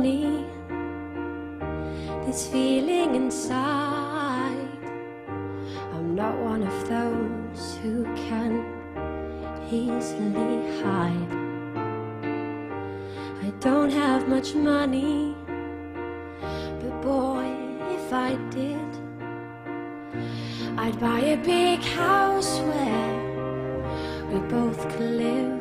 funny, this feeling inside. I'm not one of those who can easily hide. I don't have much money, but boy, if I did, I'd buy a big house where we both could live.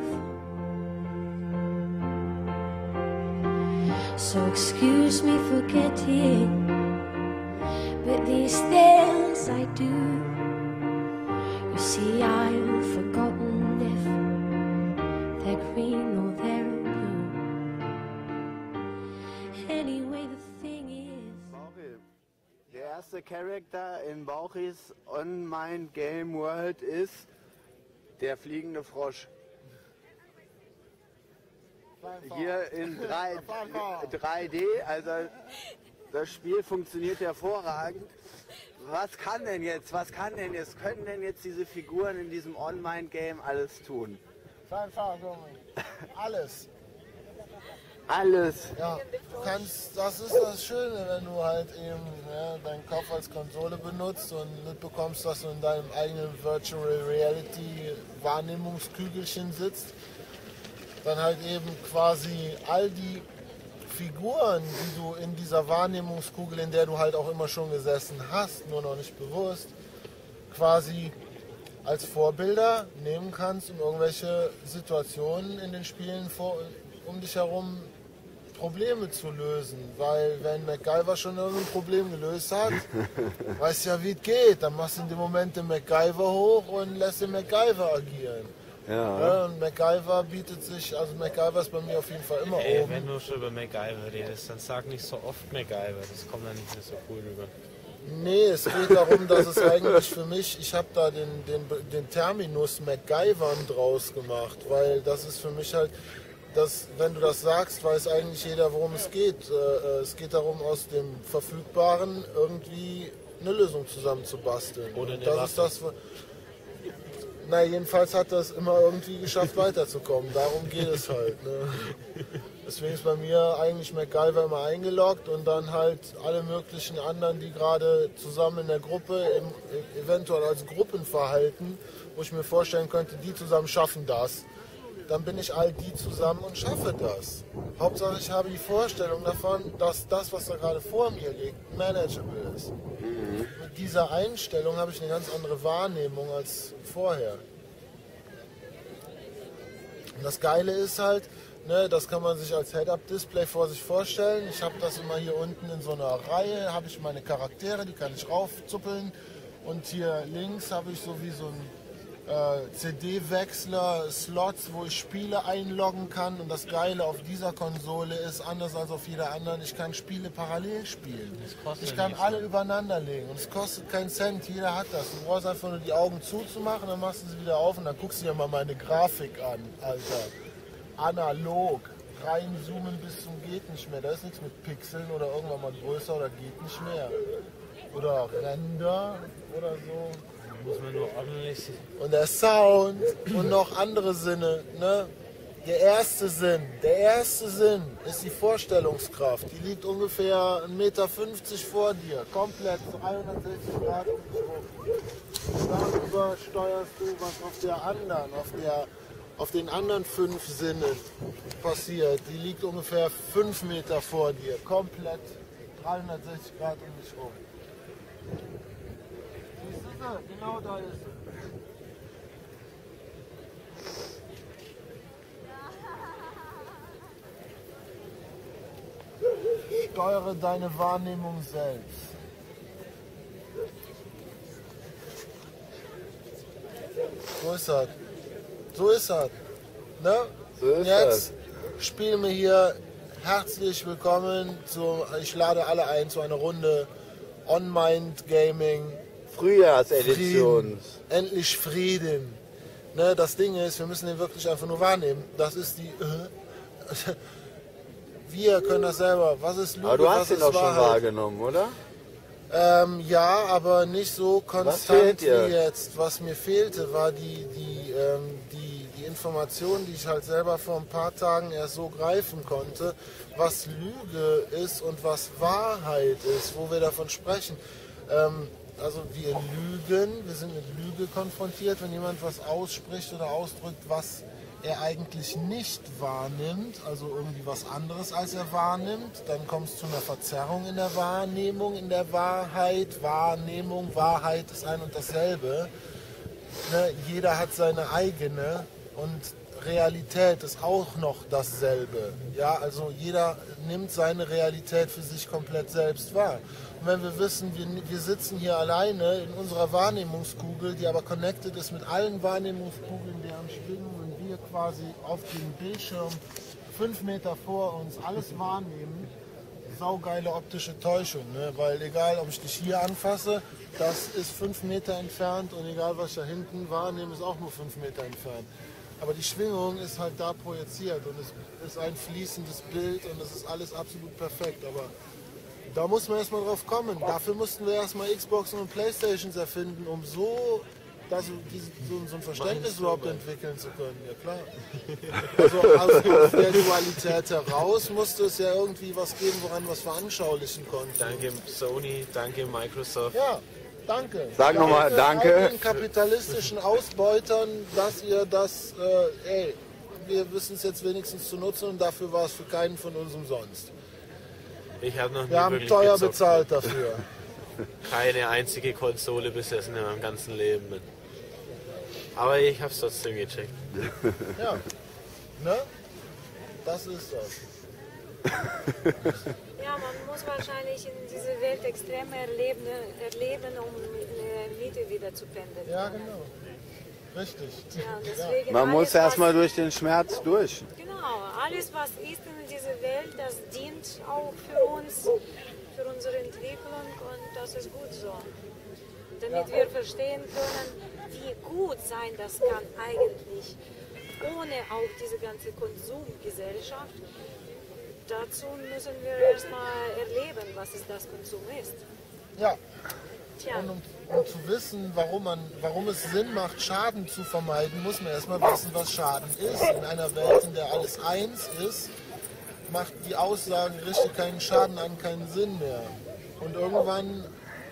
So excuse me for getting, but these things I do. You see, I've forgotten if they're green or they're blue. Anyway, the thing is, der erste Charakter in Bauchis On-Mind Game World ist der fliegende Frosch. Hier in 3D, also das Spiel funktioniert hervorragend. Was kann denn jetzt, können denn jetzt diese Figuren in diesem On-Mind-Game alles tun? Alles. Alles. Ja, du kannst, das ist das Schöne, wenn du halt eben deinen Kopf als Konsole benutzt und mitbekommst, dass du in deinem eigenen Virtual Reality Wahrnehmungskügelchen sitzt. Dann halt eben quasi all die Figuren, die du in dieser Wahrnehmungskugel, in der du halt auch immer schon gesessen hast, nur noch nicht bewusst, quasi als Vorbilder nehmen kannst, um irgendwelche Situationen in den Spielen um dich herum Probleme zu lösen. Weil wenn MacGyver schon irgendein Problem gelöst hat, weißt ja, wie es geht. Dann machst du in dem Moment den MacGyver hoch und lässt den MacGyver agieren. Ja, und MacGyver bietet sich, also MacGyver ist bei mir auf jeden Fall immer oben. Wenn du schon über MacGyver redest, dann sag nicht so oft MacGyver, das kommt dann nicht mehr so cool rüber. Nee, es geht darum, dass es eigentlich für mich, ich habe da den Terminus MacGyvern draus gemacht, weil das ist für mich halt, wenn du das sagst, weiß eigentlich jeder, worum es geht. Es geht darum, aus dem Verfügbaren irgendwie eine Lösung zusammenzubasteln. Oder eine das ist das. Na, jedenfalls hat das immer irgendwie geschafft, weiterzukommen. Darum geht es halt. Ne? Deswegen ist bei mir eigentlich MacGyver immer eingeloggt und dann halt alle möglichen anderen, die gerade zusammen in der Gruppe, eventuell als Gruppenverhalten, wo ich mir vorstellen könnte, die zusammen schaffen das. Dann bin ich all die zusammen und schaffe das. Hauptsache ich habe die Vorstellung davon, dass das, was da gerade vor mir liegt, manageable ist. Mit dieser Einstellung habe ich eine ganz andere Wahrnehmung als vorher. Und das Geile ist halt, ne, das kann man sich als Head-Up-Display vor sich vorstellen. Ich habe das immer hier unten in so einer Reihe, habe ich meine Charaktere, die kann ich raufzuppeln. Und hier links habe ich so wie so ein CD-Wechsler, Slots, wo ich Spiele einloggen kann. Und das Geile auf dieser Konsole ist, anders als auf jeder anderen, ich kann Spiele parallel spielen. Ich kann alle übereinander legen und es kostet keinen Cent, jeder hat das. Du brauchst einfach nur die Augen zuzumachen, dann machst du sie wieder auf und dann guckst du dir mal meine Grafik an, Alter. Analog, reinzoomen bis zum geht nicht mehr. Da ist nichts mit Pixeln oder irgendwann mal größer oder geht nicht mehr. Oder Render oder so. Muss man nur ordentlich. Und der Sound und noch andere Sinne. Ne? Der erste Sinn ist die Vorstellungskraft. Die liegt ungefähr 1,50 Meter vor dir. Komplett 360 Grad um dich rum. Darüber steuerst du, was auf den anderen 5 Sinnen passiert. Die liegt ungefähr 5 Meter vor dir. Komplett 360 Grad um dich rum. Genau da ist sie. Steuere deine Wahrnehmung selbst. So ist das. So ist das. Ne? So ist jetzt spielen wir hier herzlich willkommen ich lade alle ein zu einer Runde On-Mind Gaming. Frühjahrsedition. Endlich Frieden. Ne, das Ding ist, wir müssen den wirklich einfach nur wahrnehmen. Das ist die... wir können das selber. Was ist Lüge, aber du hast was ihn ist doch Wahrheit? schon wahrgenommen, oder? Ja, aber nicht so konstant wie jetzt. Was mir fehlte, war die Information, die ich halt selber vor ein paar Tagen erst so greifen konnte, was Lüge ist und was Wahrheit ist, wo wir davon sprechen. Also wir lügen, wir sind mit Lüge konfrontiert, wenn jemand was ausspricht oder ausdrückt, was er eigentlich nicht wahrnimmt, also irgendwie was anderes als er wahrnimmt, dann kommt es zu einer Verzerrung in der Wahrnehmung, in der Wahrheit. Wahrnehmung, Wahrheit ist ein und dasselbe. Ne? Jeder hat seine eigene und Realität ist auch noch dasselbe. Ja, also jeder nimmt seine Realität für sich komplett selbst wahr. Und wenn wir wissen, wir sitzen hier alleine in unserer Wahrnehmungskugel, die aber connected ist mit allen Wahrnehmungskugeln, die am Schwingen, und wir quasi auf dem Bildschirm 5 Meter vor uns alles wahrnehmen, saugeile optische Täuschung, ne? Weil egal, ob ich dich hier anfasse, das ist 5 Meter entfernt, und egal, was ich da hinten wahrnehme, ist auch nur 5 Meter entfernt. Aber die Schwingung ist halt da projiziert und es ist ein fließendes Bild und es ist alles absolut perfekt. Aber da muss man erstmal drauf kommen. Dafür mussten wir erstmal Xboxen und Playstations erfinden, um so ein Verständnis überhaupt entwickeln zu können. Ja klar. Also aus der Dualität heraus musste es ja irgendwie was geben, woran wir es veranschaulichen konnten. Danke Sony, danke Microsoft. Ja. Danke. Sag nochmal danke. All den kapitalistischen Ausbeutern, dass ihr das, wir wissen es jetzt wenigstens zu nutzen, und dafür war es für keinen von uns umsonst. Ich habe noch nie Wir haben wirklich teuer gezockt. bezahlt dafür. Keine einzige Konsole besessen in meinem ganzen Leben. Aber ich habe es trotzdem gecheckt. Ja, ne? Das ist das. Ja, man muss wahrscheinlich in diese Welt extrem erleben, um eine Miete wieder zu pendeln. Ja, genau. Richtig. Ja, deswegen Man muss alles, erstmal durch den Schmerz durch. Genau, alles was ist in dieser Welt, das dient auch für uns, für unsere Entwicklung, und das ist gut so. Damit wir verstehen können, wie gut sein das kann eigentlich, ohne auch diese ganze Konsumgesellschaft. Dazu müssen wir erstmal erleben, was es das Konsum ist. Ja. Tja. Und um zu wissen, warum es Sinn macht, Schaden zu vermeiden, muss man erstmal wissen, was Schaden ist. In einer Welt, in der alles eins ist, macht die Aussage, richte keinen Schaden an, keinen Sinn mehr. Und irgendwann,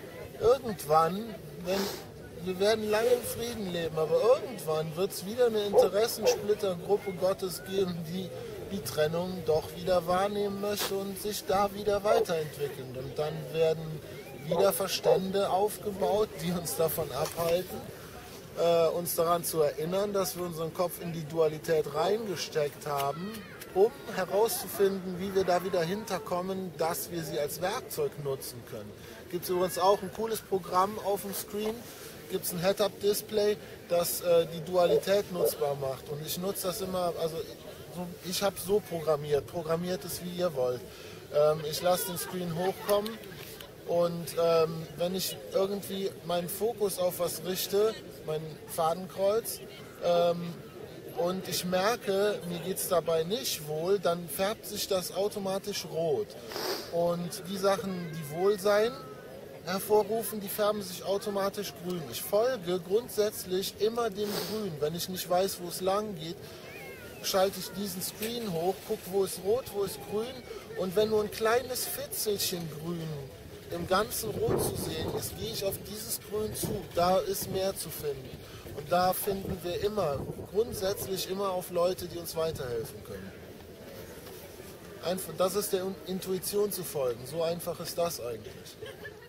wir werden lange in Frieden leben, aber irgendwann wird es wieder eine Interessensplittergruppe Gottes geben, die die Trennung doch wieder wahrnehmen möchte und sich da wieder weiterentwickeln. Und dann werden wieder Verstände aufgebaut, die uns davon abhalten, uns daran zu erinnern, dass wir unseren Kopf in die Dualität reingesteckt haben, um herauszufinden, wie wir da wieder hinterkommen, dass wir sie als Werkzeug nutzen können. Gibt es übrigens auch ein cooles Programm auf dem Screen, gibt es ein Head-Up-Display, das die Dualität nutzbar macht. Und ich nutze das immer, also ich habe so programmiert es wie ihr wollt. Ich lasse den Screen hochkommen, und wenn ich irgendwie meinen Fokus auf was richte, mein Fadenkreuz, und ich merke, mir geht es dabei nicht wohl, dann färbt sich das automatisch rot. Und die Sachen, die Wohlsein hervorrufen, die färben sich automatisch grün. Ich folge grundsätzlich immer dem Grün. Wenn ich nicht weiß, wo es lang geht, schalte ich diesen Screen hoch, gucke, wo ist rot, wo ist grün, und wenn nur ein kleines Fitzelchen grün im ganzen Rot zu sehen ist, gehe ich auf dieses Grün zu. Da ist mehr zu finden. Und da finden wir grundsätzlich immer auf Leute, die uns weiterhelfen können. Das ist der Intuition zu folgen. So einfach ist das eigentlich.